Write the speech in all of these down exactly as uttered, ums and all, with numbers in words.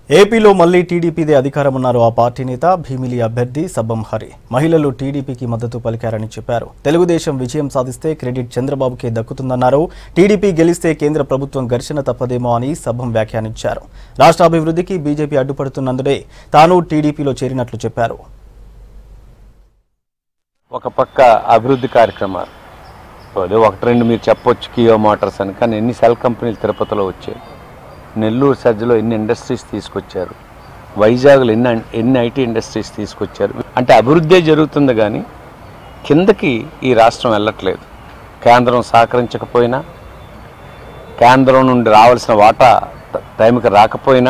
ఏపీలో మళ్లీ టీడీపీదే అధికారమన్నారు ఆ పార్టీ నేత భీమిలి అభ్యర్థి సబ్బం హరి. మహిళలు టీడీపీకి మద్దతు పలికారని చెప్పారు. తెలుగుదేశం విజయం సాధిస్తే క్రెడిట్ చంద్రబాబుకే దక్కుతుందన్నారు. టీడీపీ గెలిస్తే కేంద్ర ప్రభుత్వం ఘర్షణ తప్పదేమో అని సబ్బం వ్యాఖ్యానించారు. రాష్ట్ర అభివృద్ధికి బీజేపీ అడ్డుపడుతున్నందునే తాను టీడీపీలో చేరినట్లు చెప్పారు. ఒక పక్క అభివృద్ధి కార్యక్రమాలు ఒకటి రెండు మీరు చెప్పొచ్చు, కియో మోటార్స్ అని, కానీ ఎన్ని సెల్ కంపెనీలు తిరుపతిలో వచ్చాయి, నెల్లూరు సజ్జలో ఎన్ని ఇండస్ట్రీస్ తీసుకొచ్చారు, వైజాగ్లో ఎన్ని ఎన్ని ఐటీ ఇండస్ట్రీస్ తీసుకొచ్చారు. అంటే అభివృద్ధి జరుగుతుంది కానీ కిందకి ఈ రాష్ట్రం వెళ్ళట్లేదు. కేంద్రం సహకరించకపోయినా, కేంద్రం నుండి రావాల్సిన వాటా టైంకి రాకపోయినా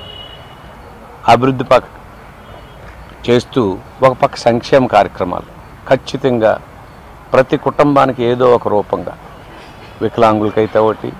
అభివృద్ధి పక్క చేస్తూ ఒక పక్క సంక్షేమ కార్యక్రమాలు ఖచ్చితంగా ప్రతి కుటుంబానికి ఏదో ఒక రూపంగా, వికలాంగులకైతే ఒకటి,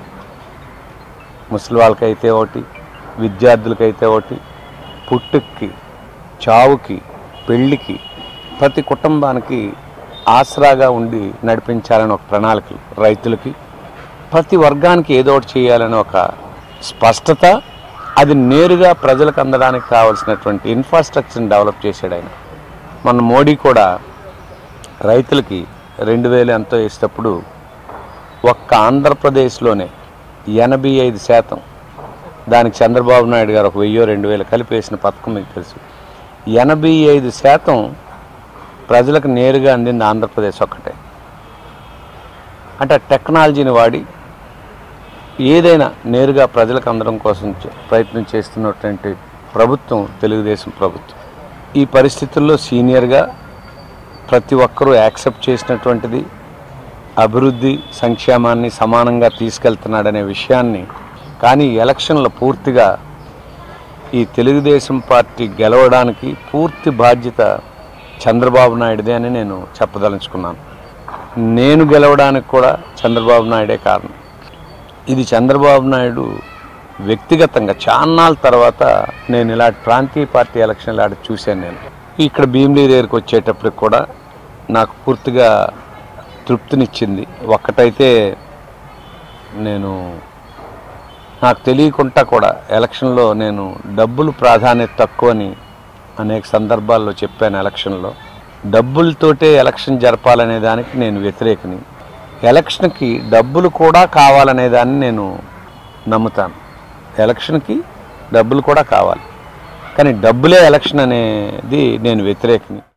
ముసలి వాళ్ళకైతే ఒకటి, విద్యార్థులకైతే ఒకటి, పుట్టుకి చావుకి పెళ్ళికి ప్రతి కుటుంబానికి ఆసరాగా ఉండి నడిపించాలని ఒక ప్రణాళిక, రైతులకి ప్రతి వర్గానికి ఏదో ఒకటి చేయాలని ఒక స్పష్టత, అది నేరుగా ప్రజలకు అందడానికి కావాల్సినటువంటి ఇన్ఫ్రాస్ట్రక్చర్ని డెవలప్ చేశాడు ఆయన. మన మోడీ కూడా రైతులకి రెండు వేలు ఎంతో ఇస్తేప్పుడు ఒక్క ఆంధ్రప్రదేశ్లోనే ఎనభై ఐదు శాతం దానికి చంద్రబాబు నాయుడు గారు ఒక వెయ్యో రెండు వేలు కలిపేసిన పథకం మీకు తెలుసు. ఎనభై ఐదు శాతం ప్రజలకు నేరుగా అందింది ఆంధ్రప్రదేశ్ ఒక్కటే. అంటే టెక్నాలజీని వాడి ఏదైనా నేరుగా ప్రజలకు అందడం కోసం ప్రయత్నం చేస్తున్నటువంటి ప్రభుత్వం తెలుగుదేశం ప్రభుత్వం. ఈ పరిస్థితుల్లో సీనియర్గా ప్రతి ఒక్కరూ యాక్సెప్ట్ చేసినటువంటిది అభివృద్ధి సంక్షేమాన్ని సమానంగా తీసుకెళ్తున్నాడనే విషయాన్ని, కానీ ఎలక్షన్లో పూర్తిగా ఈ తెలుగుదేశం పార్టీ గెలవడానికి పూర్తి బాధ్యత చంద్రబాబు నాయుడుదే అని నేను చెప్పదలుచుకున్నాను. నేను గెలవడానికి కూడా చంద్రబాబు నాయుడే కారణం. ఇది చంద్రబాబు నాయుడు వ్యక్తిగతంగా చాన్నాళ్ళ తర్వాత నేను ఇలాంటి ప్రాంతీయ పార్టీ ఎలక్షన్ ఇలాంటి చూశాను. నేను ఇక్కడ భీమిలి దగ్గరికి వచ్చేటప్పటికి కూడా నాకు పూర్తిగా తృప్తినిచ్చింది. ఒక్కటైతే నేను నాకు తెలియకుండా కూడా ఎలక్షన్లో నేను డబ్బులు ప్రాధాన్యత తక్కువని అనేక సందర్భాల్లో చెప్పాను. ఎలక్షన్లో డబ్బులతోటే ఎలక్షన్ జరపాలనే దానికి నేను వ్యతిరేకని. ఎలక్షన్కి డబ్బులు కూడా కావాలనే దాన్ని నేను నమ్ముతాను. ఎలక్షన్కి డబ్బులు కూడా కావాలి, కానీ డబ్బులే ఎలక్షన్ అనేది నేను వ్యతిరేకని.